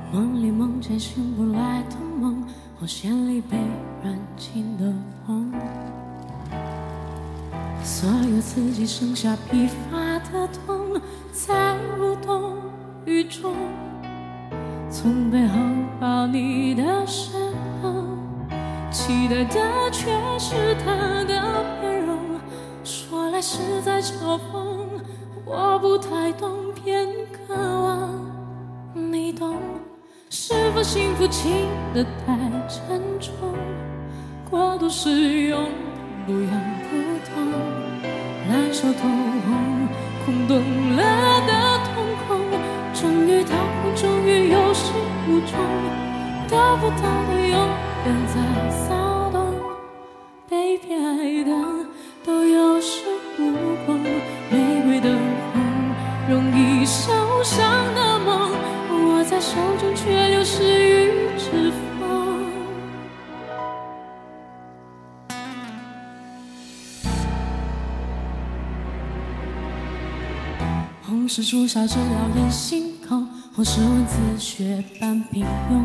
梦里梦见醒不来的梦，红线里被软禁的梦，所有刺激剩下疲乏的痛，在无动于衷。从背后抱你的时候，期待的却是他的面容，说来是在嘲讽，我不太懂，偏渴望你懂。是否幸福轻得太沉重，过度使用不痒不痛，烂熟透红，空洞了的瞳孔，终于掏空，终于有始无终，得不到的永远在骚动，被偏爱的都有恃无恐，玫瑰的红，容易受伤的梦，握在手中却流失于指缝。红是朱砂痣耀眼心口，红是文字雪般平庸，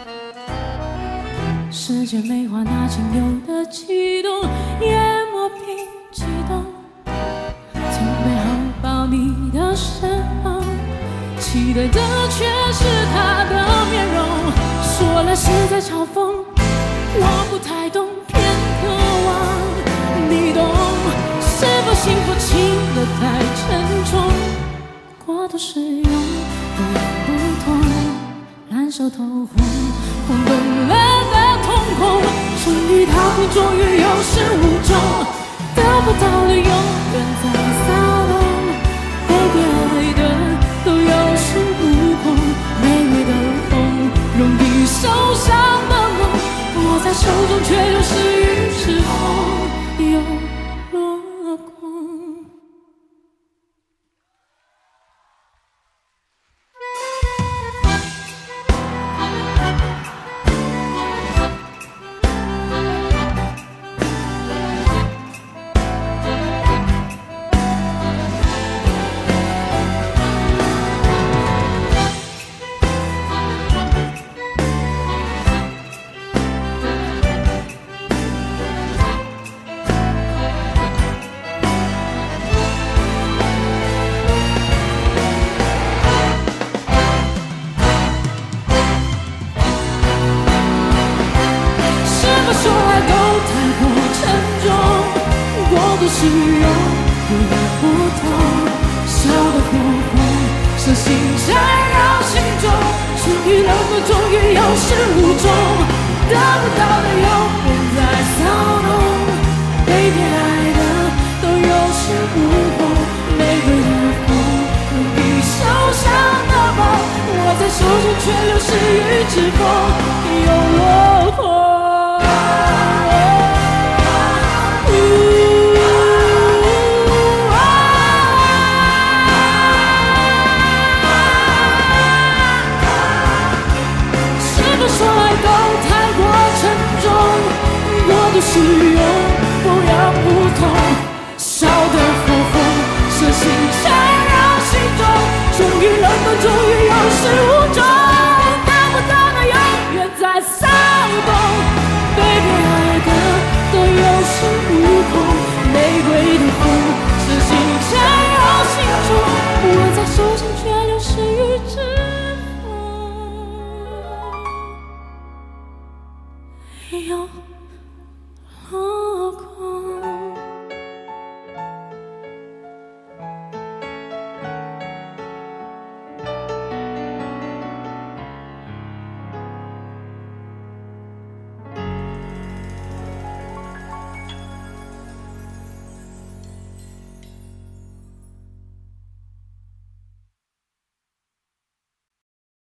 世界美化那仅有的悸动，也磨平激动。从背后抱你的时候，期待的却是他的面容，说来是在嘲讽，我不太懂，偏渴望你懂。是否幸福轻得太沉重，过度使用不痒不痛，烂熟透红，空洞了的瞳孔，终于掏空，终于有始无终，得不到的永远在骚动，被偏爱的都有恃无恐，玫瑰的红，容易受伤的梦，握在手中却流失于指缝，又落空。说爱都太过沉重，过度使用不痒不痛，烧得火红，蛇心缠绕心中，终于冷漠，终于有始无终，得不到的永远在骚动，被偏爱的都有恃无恐，玫瑰的红，容易受伤的梦，握在手中却流失于指缝，又落空。使用不痒不痛，烧得火红，蛇心缠绕心中，终于冷冻，终于有始无终，得不到的永远在骚动，被偏爱的都有恃无恐，玫瑰的红，蛇心缠绕心中，握在手中却流失于指缝，又